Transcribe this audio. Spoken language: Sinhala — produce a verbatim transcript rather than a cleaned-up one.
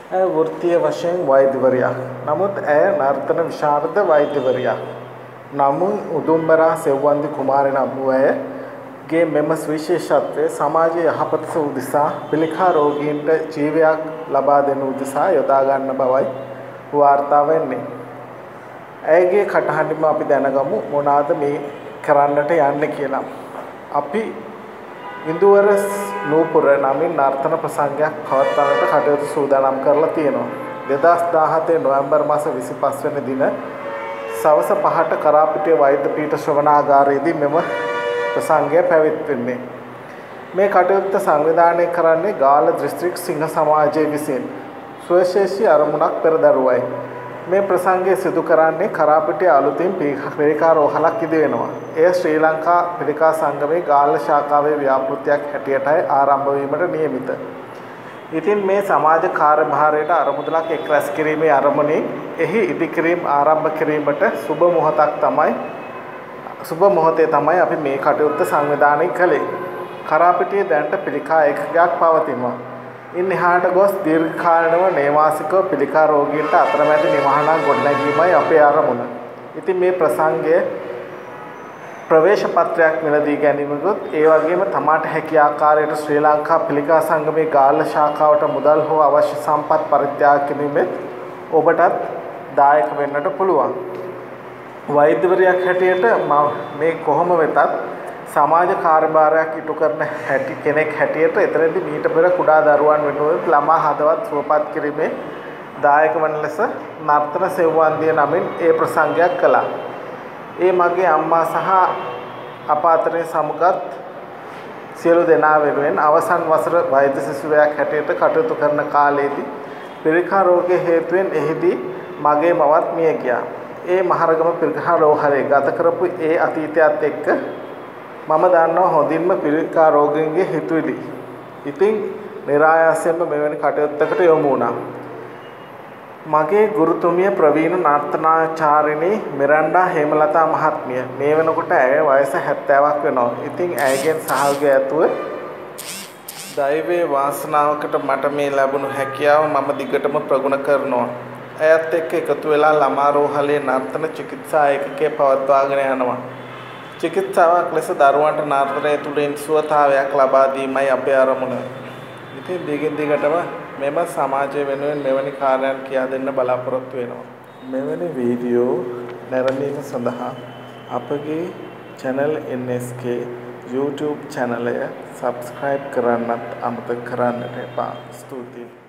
ඇය වෘත්තීය වශයෙන් වෛද්‍යවරියක්. නමුත් ඇය නර්තන විශාරද වෛද්‍යවරියක්. නමුත් උදුම්බරා සෙව්වන්දි කුමාරි නම් වූ ඇයගේ මෙම සුවිශේෂත්වය සමාජයේ යහපත උදෙසා පිළිකා රෝගීන්ට ජීවයක් ලබා දෙන උදෙසා යොදා ගන්න බවයි වාර්තා වෙන්නේ. ඇයගේ කටහඬින්ම අපි දැනගමු මොනවාද මේ කරන්නට යන්නේ කියලා. අපි ඉන්දුවර නූපුර නමින් නර්තන ප්‍රසංගයක් පවත්වන්නට කටයුතු සූදානම් කරලා තියෙනවා. දෙදහස් දාහතේ නොවැම්බර් මාස විසිපහ වෙනි දින සවස පහට කරාපිටිය වෛද්‍ය පීඨ ශ්‍රවණාගාරයේදී මෙම ප්‍රසංගය පැවැත්වෙන්නේ. මේ කටයුත්ත සංවිධානය කරන්නේ ගාල්ල දිස්ත්‍රික් සිංහ සමාජය විසින්. සුවිශේෂී අරමුණක් පෙරදරුවයි. මේ ප්‍රසංගය සිදු කරන්නේ කරාපිටිය අලුතින් පිළිකා රෝහලක් ඉදි වෙනවා. එය ශ්‍රී ලංකා පිළිකා සංගමේ ගාල්ල ශාඛාවේ ව්‍යාපෘතියක් හැටියටයි ආරම්භ වීමට නියමිත. ඉතින් මේ සමාජ කාර්යභාරයට අරමුදලක් එක් රැස් කිරීමේ අරමුණින් එහි ඉදිකිරීම ආරම්භ කිරීමට සුබ මොහොතක් තමයි සුබ මොහොතේ තමයි අපි මේ කටයුත්ත සංවිධානය කළේ. කරාපිටිය දැනට පිළිකා ඒකකයක් පවතිනවා. ඉන් එහාට ගොස් දීර්ඝකාලීනව නේවාසිකව පිළිකා රෝගීන්ට අතරමැදි නිවහනක් ගොඩනැගීමයි අපේ අරමුණ. ඉතින් මේ ප්‍රසංගය ප්‍රවේශ පත්‍රයක් මිලදී ගැනීමකුත් ඒ වගේම තමාට හැකි ආකාරයට ශ්‍රී ලංකා පිළිකා සංගමේ ගාල්ල ශාඛාවට මුදල් හෝ අවශ්‍ය සම්පත් පරිත්‍යාග කිරීමෙත් ඔබටත් දායක වෙන්නට පුළුවන්. වෛද්‍යවරයෙක් හැටියට මේ කොහොම වෙතත් සමාජ කාර්යභාරයක් ඉටු කරන හැටි කෙනෙක් හැටියට එතරම්දි මීට පෙර කුඩා දරුවන් වෙනුවෙන් ළමා හදවත් සුවපත් කිරීමේ දායක වන ලෙස නර්තන සෙව්වන්දිය නමින් ඒ ප්‍රසංගයක් කළා. ඒ මගේ අම්මා සහ අප අතරේ සමුගත් සියලු දෙනා වෙනුවෙන් අවසන් වසර වෛද්‍ය සිසුවයක් හැටියට කටයුතු කරන කාලයේදී පිළිකා රෝගයේ හේතුවෙන් එහිදී මගේ මවත් මිය ගියා. ඒ මහරගම පිළිකා රෝහලේ ගත කරපු ඒ අතීතයත් එක්ක මම දන්නවා හොඳින්ම පිළිකා රෝගීන්ගේ හිතුවිලි. ඉතින් નિરાයාසයෙන්ම මෙවැනි කටයුත්තකට යොමු වුණා. මගේ ගුරුතුමිය ප්‍රවීණ නර්තනාචාර්යිනී මිරන්ඩා හේමලතා මහත්මිය මේ වෙනකොට ඇය වයස හැත්තෑවක් වෙනවා. ඉතින් ඇයගෙන් සහයෝගය ඇතුව දෛවයේ වාසනාවකට මට මේ ලැබුණු හැකියාව මම දිගටම ප්‍රගුණ කරනවා. ඇයත් එක්ක එකතු වෙලා ළමා රෝහලේ නර්තන චිකිත්සා ඒකකයේ පවත්වාගෙන යනවා. චිකිත්සාවක් ලෙස දරුවන්ට නර්තනය තුළින් සුවතාවයක් ලබා දීමයි අපේ අරමුණ. ඉතින් දිගින් දිගටම මෙම සමාජය වෙනුවෙන් මෙවැනි කාර්යයන් කියා දෙන්න බලාපොරොත්තු වෙනවා. මෙවැනි වීඩියෝ නැරඹීම සඳහා අපගේ channel N S K YouTube channel එක subscribe කරන්නත් අමතක කරන්නට එපා. ස්තුතියි.